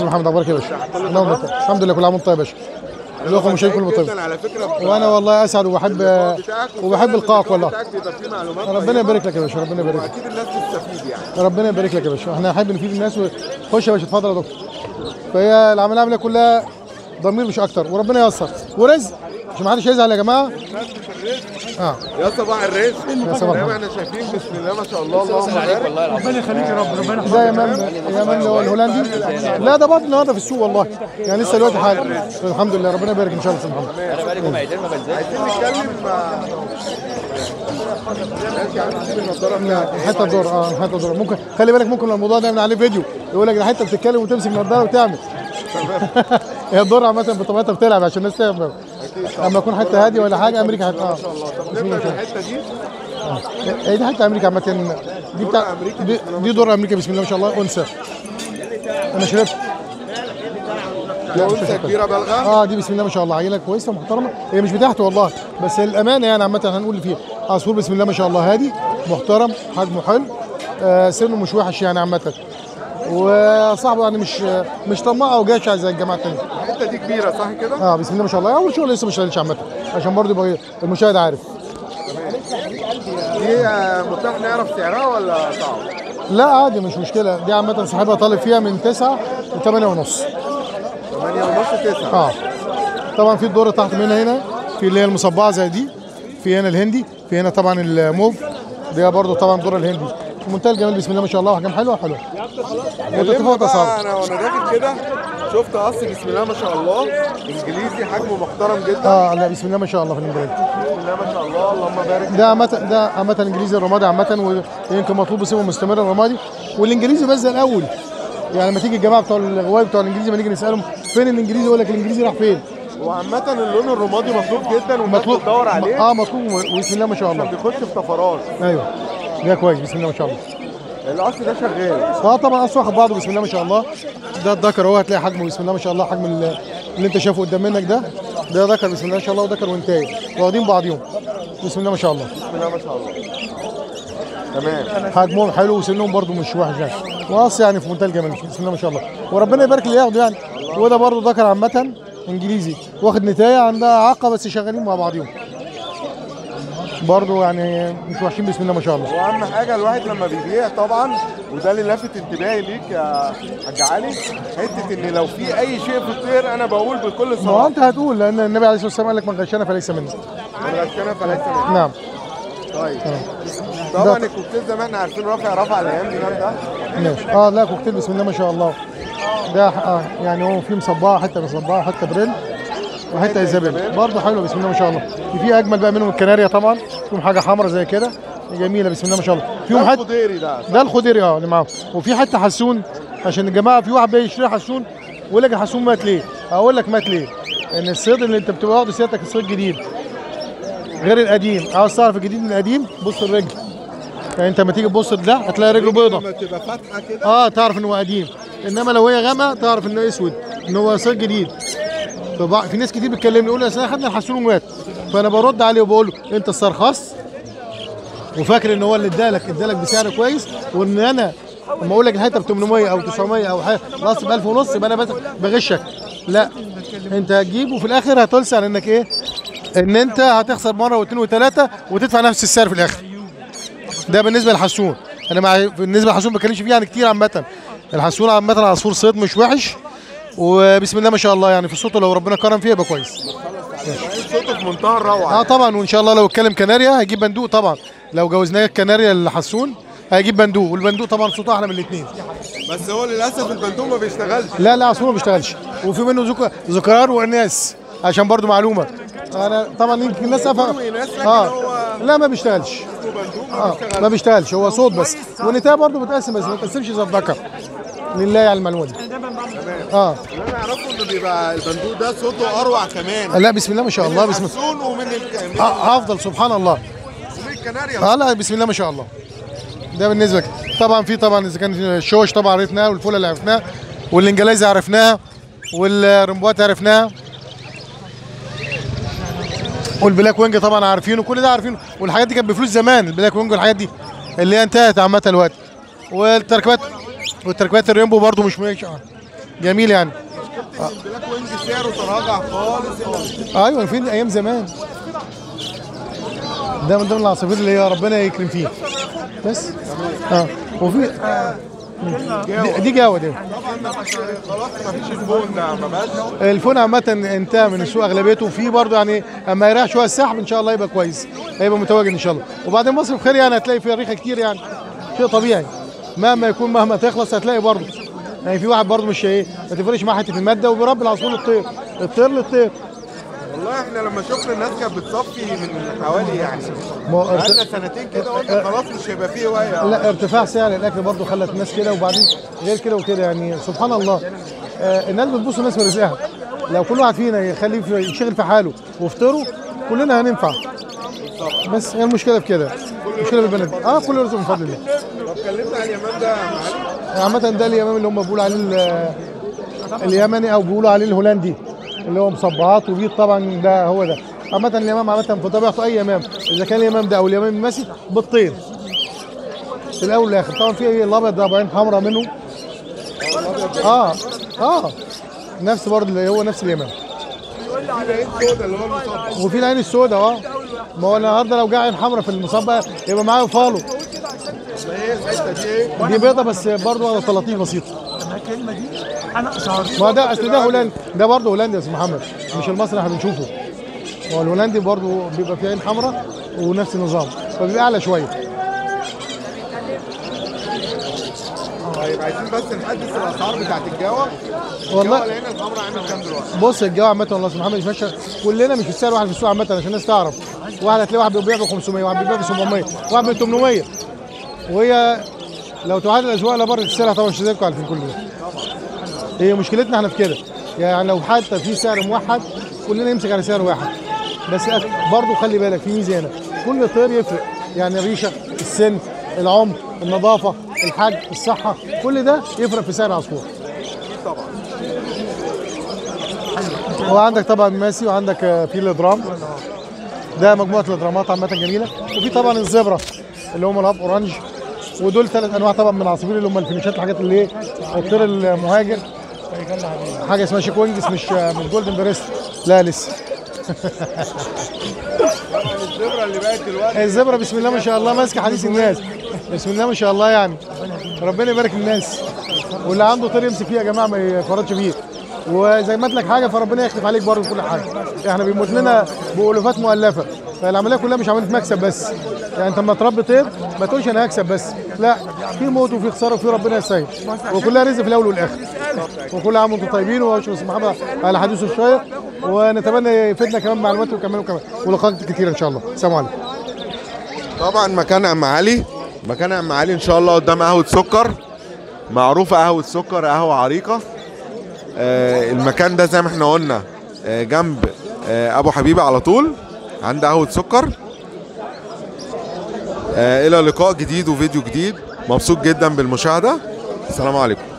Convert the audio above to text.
استاذ محمد، اخبارك يا باشا؟ الحمد لله، كل عام وانت طيب يا باشا. الاخوه المشاهدين كلهم طيب على فكره، وانا والله اسعد وبحب لقائك والله. بيبقى فيه معلومات ربنا يبارك لك يا باشا، ربنا يبارك لك. اكيد الناس بتستفيد يعني. ربنا يبارك لك يا باشا، احنا نحب نفيد الناس. خش يا باشا، اتفضل يا دكتور. فهي العمليه كلها ضمير مش اكتر، وربنا ييسر ورزق عشان ما حدش يزعل يا جماعه. يا صباح الرزق. يا صباح زي ما احنا شايفين بسم الله ما شاء الله، اللهم بارك. ربنا يخليك يا رب، ربنا يحفظك. ده يا مان اللي هو الهولندي. لا ده برضه النهارده في السوق والله، يعني لسه دلوقتي حالا. الحمد لله، ربنا يبارك ان شاء الله. سبحان الله. انا بقالي جمعتين ما بنزلش. عايزين نتكلم حته الدور حته الدور ممكن خلي بالك، ممكن الموضوع ده نعمل عليه فيديو يقول لك ده حته بتتكلم وتمسك نضاره وتعمل. هي الدور عامه بطبيعتها بتلعب عشان الناس تفهم. اما يكون حته هاديه ولا حاجه امريكا حته ما شاء الله. طب نبدا بالحته دي. هي دي حته امريكا عامه. دي بتاع دي دور امريكا بسم الله ما شاء الله، انثى. انا شربت انثى كبيره بالغه. دي بسم الله ما شاء الله عيله كويسه محترمه. هي مش بتاعتي والله، بس الامانه يعني عامه هنقول اللي فيها. عصفور بسم الله ما شاء الله هادي محترم، حجمه حلو، سنه مش وحش يعني عامه، وصاحبه يعني مش طماع او جشع زي الجماعه الثانيه. الحته دي كبيره صح كده؟ بسم الله ما شاء الله. اول شغل لسه ما اشتغلش عامه عشان برضه يبقى المشاهد عارف. دي متاح نعرف سعرها ولا صعب؟ لا عادي مش مشكله، دي عامه صاحبها طالب فيها من 9 ل 8 ونص. 8 ونص 9. طبعا في الدور تحت منها هنا، في اللي هي المصبعه زي دي، في هنا الهندي، في هنا طبعا الموف، دي برضه طبعا الدور الهندي في منتهى الجمال بسم الله ما شاء الله، وحاجه حلوه وتتفاوت اسعار. انا وانا داخل كده شفت قص بسم الله ما شاء الله انجليزي حجمه محترم جدا. لا بسم الله ما شاء الله في الانجليزي. بسم الله ما شاء الله، اللهم بارك. ده عامه انجليزي الرمادي عامه، ويمكن مطلوب بصفه مستمره الرمادي والانجليزي بس زي الاول. يعني لما تيجي الجماعه بتوع الغوايه بتوع الانجليزي ما نيجي نسالهم فين الانجليزي يقول لك الانجليزي راح فين. وعامة اللون الرمادي مطلوب جدا والناس بتدور عليه. مطلوب وبسم الله ما شاء الله. عشان بيخش في طفرات. ايوه ده كويس بسم الله ما شاء الله. القص ده شغال. طبعا قص واخد بعضه بسم الله ما شاء الله. ده الذكر اهو، هتلاقي حجمه بسم الله ما شاء الله، حجم اللي انت شايفه قدام منك ده ذكر بسم الله ما شاء الله، وذكر وانتاي واخدين بعضيهم بسم الله ما شاء الله. بسم الله ما شاء الله. تمام. حجمهم حلو وسنهم برده مش وحش يعني، وقص يعني في منتهى الجمال بسم الله ما شاء الله، وربنا يبارك اللي ياخده يعني. وده برده ذكر عامه انجليزي واخد نتايه، عندها عاقه بس شغالين مع بعضيهم برضه يعني مش وحشين بسم الله ما شاء الله. واهم حاجه الواحد لما بيبيع طبعا، وده اللي لافت انتباهي ليك يا حاج علي، حته ان لو في اي شيء في الطير انا بقول بكل صراحه. ما انت هتقول، لان النبي عليه الصلاه والسلام قال لك من غشنا فليس منا. من غشنا فليس منا. نعم. طيب. طبعا الكوكتيل زي ما احنا عارفين رفع الايام دي ده. ماشي. لا كوكتيل بسم الله ما شاء الله. ده يعني هو فيه مصباعه، حته مصباعه، حته بريل، وحته ايزابيل برضه حلوه بسم الله ما شاء الله. في اجمل بقى منهم الكناريا طبعا، فيهم حاجه حمراء زي كده جميله بسم الله ما شاء الله. فيهم حته الخضيري ده الخضيري اللي معاهم، وفي حته حسون عشان الجماعه. في واحد بيشتري حسون ويقول لك الحسون مات ليه؟ اقول لك مات ليه؟ ان الصيد اللي انت بتبقى واخده سيادتك الصيد جديد غير القديم. عاوز تعرف الجديد من القديم بص الرجل، يعني انت لما تيجي تبص ده هتلاقي رجله بيضه، لما تبقى فاتحه كده تعرف ان هو قديم. انما لو هي غامقه تعرف انه اسود، ان هو صيد جديد. في ناس كتير بتكلمني يقول لي اصل احنا خدنا الحسون ومات، فانا برد عليه وبقول له انت استرخصت وفاكر ان هو اللي ادالك بسعر كويس، وان انا لما اقول لك الحته ب 800 او 900 او حاجه خلاص ب 1000 ونص يبقى انا بغشك. لا، انت هتجيب وفي الاخر هتلسع انك ايه؟ ان انت هتخسر مره واثنين وثلاثه وتدفع نفس السعر في الاخر. ده بالنسبه للحسون. انا بالنسبه للحسون ما بتكلمش فيه يعني كتير عامه. الحسون عامه عصفور صيد مش وحش، وبسم الله ما شاء الله يعني في صوته لو ربنا كرم فيه يبقى كويس. صوته في منتهى الروعه. طبعا، وان شاء الله لو اتكلم كناريا هيجيب بندوق طبعا. لو جوزناه الكناريا لحسون هيجيب بندوق، والبندوق طبعا صوته احلى من الاثنين. بس هو للاسف البندوق ما بيشتغلش. لا عصفور ما بيشتغلش، وفي منه ذكرار واناث عشان برضو معلومه. انا طبعا يمكن الناس لا ما بيشتغلش. ما بيشتغلش، هو صوت بس، والنتايه برضو بتقسم بس ما بتقسمش زي الذكر. لله على المعلومه دي. اللي انا اعرفه انه بيبقى البندوق ده صوته اروع كمان. لا بسم الله ما شاء الله. بسم الله. ومن افضل سبحان الله. ومن الكناريا. لا بسم الله ما شاء الله. ده بالنسبه لك. طبعا اذا كان الشوش طبعا عرفناها، والفوله اللي عرفناها، والانجليزي عرفناها، والرمبوات عرفناها، والبلاك وينج طبعا عارفينه، كل ده عارفينه. والحاجات دي كانت بفلوس زمان، البلاك وينج والحاجات دي اللي هي انتهت عامه الوقت. والتركيبات الريمبو برضو مش جميل يعني. البلاك وينج سعره تراجع خالص. ايوه فين ايام زمان. ده من ضمن العصافير اللي هي ربنا يكرم فيه بس. وفي دي جاوه دي. خلاص مفيش الفون ده ما بقاش. الفون عامة انتهى من السوق اغلبيته، وفي برضه يعني اما يريح شويه السحب ان شاء الله يبقى كويس، هيبقى متواجد ان شاء الله. وبعدين مصر بخير يعني، هتلاقي فيها ريحه كتير يعني، شيء طبيعي مهما يكون مهما تخلص هتلاقي برضه يعني. في واحد برضه مش ايه ما تفرقش معاه حته الماده، وبيربي العصفور للطير، الطير للطير. والله احنا لما شفنا الناس كانت بتصفي من حوالي يعني بقالنا سنتين كده، قلنا خلاص مش هيبقى فيه هوايه. لا ارتفاع سعر الاكل برضه خلت الناس كده، وبعدين غير كده وكده يعني سبحان الله. الناس بتبص الناس في رزقها، لو كل واحد فينا يخليه يشتغل في حاله وفطره كلنا هننفع. بس هي المشكله في كده، المشكله في البلد. كل رزق من فضل الله. طب كلمنا عن اليمام ده يا معلم. عامة ده اليمام اللي هم بيقولوا عليه اليمني، او بيقولوا عليه الهولندي، اللي هو مصبعات وبيض. طبعا ده هو ده. عامة اليمام عامة في طبيعته اي يمام، اذا كان اليمام ده او اليمام المسي بيضتين في الاول والاخر. طبعا في الابيض ده بعين حمراء منه. نفس برضه اللي هو نفس اليمام. وفي العين السوداء. ما هو النهارده لو جه عين حمراء في المصبة يبقى معاه فالو. دي بيضه بس برضه على تلطيف بسيطه. الكلمه دي انا قصادي. ما ده اصل ده هولندي، ده برضه هولندي يا استاذ محمد، مش المصري احنا بنشوفه. هو الهولندي برضه بيبقى فيه عين حمراء ونفس النظام، فبيبقى اعلى شويه. طيب عايزين بس نحدث الاسعار بتاعت الجوا. والله لقينا الحمراء عامل كام دلوقتي؟ بص الجو عامة والله يا استاذ محمد مش ماشيه كلنا مش في السعر واحد في السوق عامة، عشان الناس تعرف. واحد هتلاقي واحد بيبيع ب 500، واحد بيبيع ب 700، واحد ب 800. وهي لو تعادل الاسواق لبره السعر طبعا مش زيكم عارفين كل ده. هي مشكلتنا احنا في كده يعني، لو حتى في سعر موحد كلنا يمسك على سعر واحد. بس برضه خلي بالك في ميزه هنا، كل طير يفرق يعني، الريشه، السن، العمر، النظافه، الحجم، الصحه، كل ده يفرق في سعر العصفور. طبعا. وعندك طبعا ماسي، وعندك في الادرام، ده مجموعه الادرامات عامه جميله. وفي طبعا الزبره اللي هم الاب اورانج، ودول ثلاث انواع طبعا من العصافير اللي هم الفينيشات، الحاجات اللي ايه الطير المهاجر. حاجه اسمها شيك وينجز، مش جولدن بريست، لا لسه. الزبره اللي بقت دلوقتي، الزبره بسم الله ما شاء الله ماسكه حديث الناس، بسم الله ما شاء الله يعني. ربنا يبارك الناس، واللي عنده طير يمسك فيه يا جماعه ما يفرطش فيه. وزي ما لك حاجه فربنا يخلف عليك برضه كل حاجه. احنا بيموت لنا بالوفات مؤلفه، فالعمليه كلها مش عمليه مكسب بس. يعني انت لما تربي طير ما تقولش انا هكسب بس، لا، في موت وفي خساره وفي ربنا يسهل، وكلها رزق في الاول والاخر. وكل عام وانتم طيبين، واشكر استاذ محمد على حديثه الشيق، ونتمنى يفيدنا كمان معلومات وكمان ولقاءات كتير ان شاء الله. السلام عليكم. طبعا مكان عم علي، مكان عم علي ان شاء الله قدام قهوه سكر، معروفه قهوه سكر، قهوه عريقه. المكان ده زي ما احنا قلنا جنب ابو حبيبه على طول عند قهوه سكر. الى لقاء جديد وفيديو جديد، مبسوط جدا بالمشاهده. السلام عليكم.